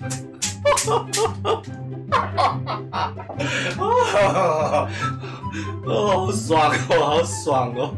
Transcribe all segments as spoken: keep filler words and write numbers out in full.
哦，好爽哦，好爽哦！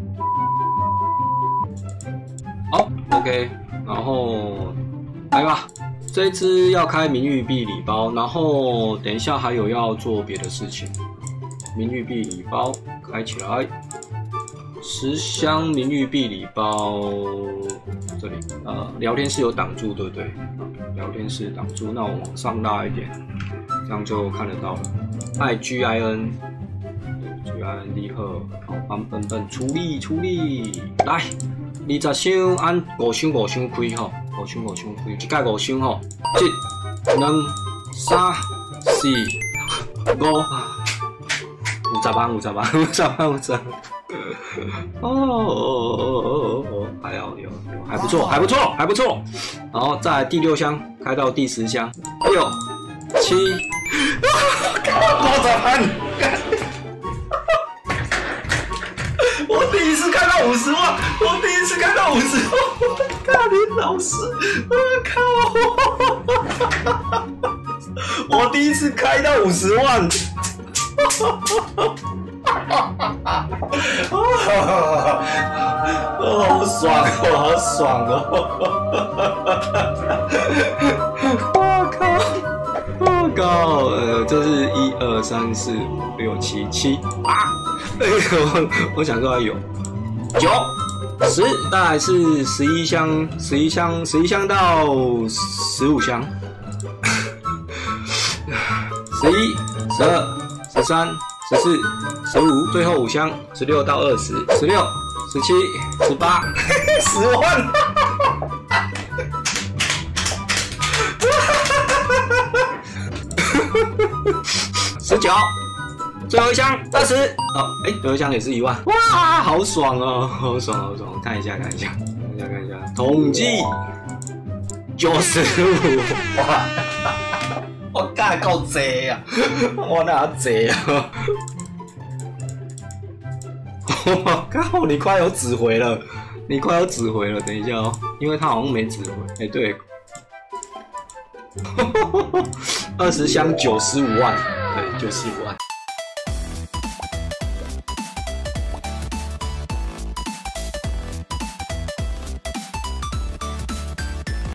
好 ，OK， 然后来吧，这一支要开名誉币礼包，然后等一下还有要做别的事情。名誉币礼包开起来，十箱名誉币礼包，这里呃聊天室有挡住，对不对？聊天室挡住，那我往上拉一点，这样就看得到了。爱 G I N， G I N 立刻，好，帮笨笨出力出力，来，二十箱按五箱五箱开吼，五箱五箱开，一届五箱吼，一、两、三、四、五。五十万，五十万，五十万，五十万。哦哦哦哦，还好有，还不错，还不错，还不错。然后再来第六箱，开到第十箱，六、七，五十万！我第一次开到五十万，我第一次开到五十万，看林老师，我靠！我第一次开到五十万。哦，好爽哦，好爽哦！我靠，我靠，呃，这是一二三四五六七七八，我我想说有九十，大概是十一箱，十一箱，十一箱到十五箱，十一、十二。十三、十四、十五，最后五箱，十六到二十，十六、十七、十八，十万，十九，最后一箱二十，哦，哎，最后一箱也是一万，哇，好爽哦，好爽，好爽，看一下，看一下，看一下，看一下，统计九十五，哇。我干够济啊！我哪济啊！我靠！你快有指挥了，你快有指挥了。等一下哦，因为他好像没指挥。哎、欸，对，二十箱九十五万，对，九十五万。